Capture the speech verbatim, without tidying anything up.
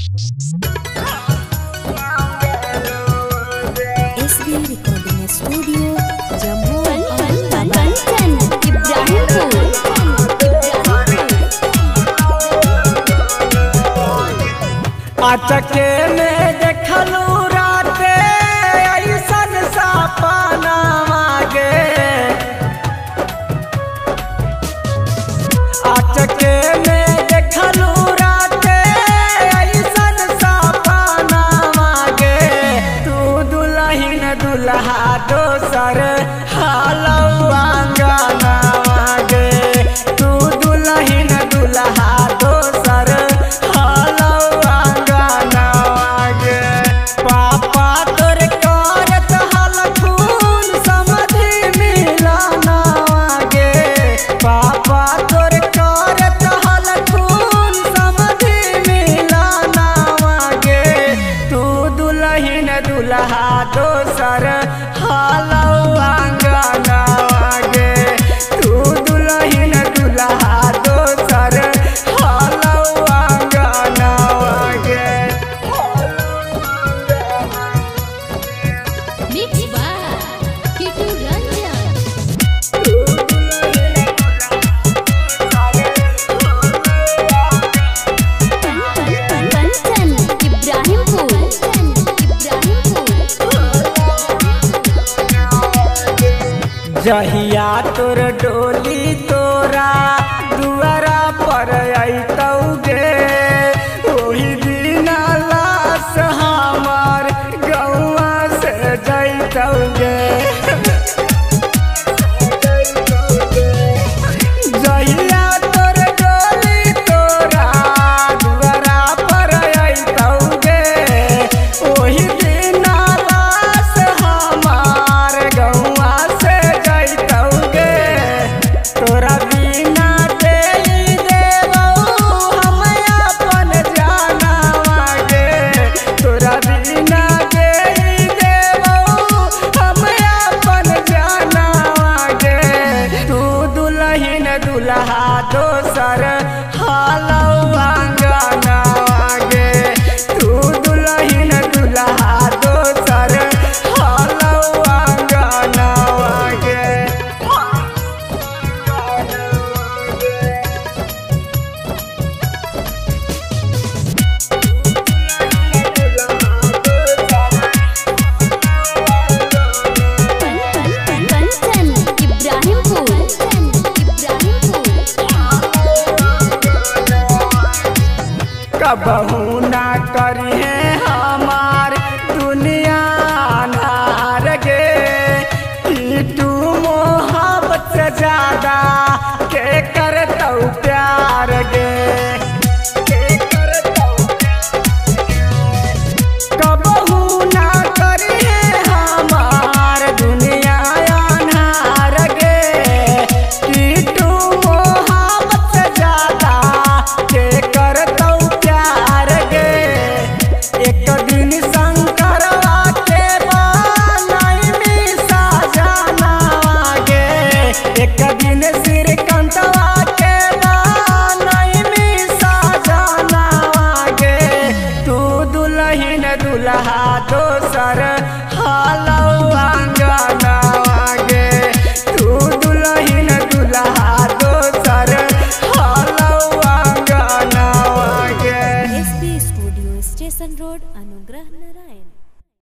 SB recording studio Jammu Kanchan Ibrahimpur. अचके में देखलू राते ऐसन सपना मागे, अचके में देखलू राते ऐसन सपना मागे, तू दुल्हन दुल्हा दोसर हालौ आंगना मागे, तू दुल्हन दुल्हा दोसर हालौ आंगना मागे। पापा तोर करत हलखून समधि मिलना मागे, पापा तोर करत हलखून समधि मिलना मागे, तू दुल्हन दुल्हा दोसर हालौ आंगना मागे, तू दुल्हन दुल्हा दोसर हालौ आंगना मागे। Mix by Kitu Ranjan. कंचन इब्राहिमपुर। जहिया तोर डोली तोरा दुआरा पर अइतौगे, ओही दिन लाश हमार गौआ से जइतौगे। जहिया तोर डोली तोरा दुआरा पर अइतौगे, ओही दिन लाश हमार गौआ से जइतौगे। तोरा बिना देई देबौ हम अपन जाना मागे, तोरा बिना देई देबौ हम अपन जाना मागे, तू दुल्हन दुल्हा दोसर हालौ आंगना मागे, तू दुल्हन दुल्हा दोसर हालौ आंगना मागे। कंचन इब्राहिमपुर। कबहू ना करिहे हमार दुनिया अन्हार गे, कि तू मोहब्बत से ज्यादा के करतौ प्यार गे, के करतौ कबहू ना करिहे हमार दुनिया अन्हार गे, कि तू मोहब्बत से ज्यादा के करतौ प्यार गे। एक दिन शंकरवा के बनाई मिसा जाना गे, एक दिन श्रीकांतवा के बनाई मिसा जाना गे, तू दुल्हन दुल्हा दोसर हालौ आंगना मागे, तू दुल्हन दुल्हा दोसर हालौ आंगना मागे। SB studio station road Anugrah Narayan.